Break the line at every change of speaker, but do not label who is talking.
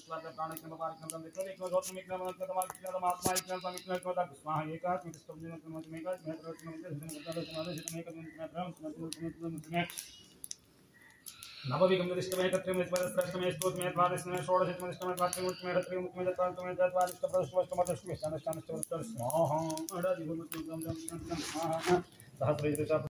स्वाद प्राणिकं पारिकं विक्रमिकं जोतमिकं तमात्मा इकं समिकं कोदा स्वाहा एकात् मिस्तुं मेकात् मेत्रत्न नवविगमदिष्टमे तत्रिमे स्पष्टमे स्तोत्रमे द्वादशमे षोडशमे पाठ्यमुत्तमे रत्रिमुत्तमे दत्तान्तमे दत्वादिष्टप्रदुष्टमदष्टमे शानष्टानष्टवत्तर स्वाहा अडादिगुरुत्तमं स्वाहा सहस्रैः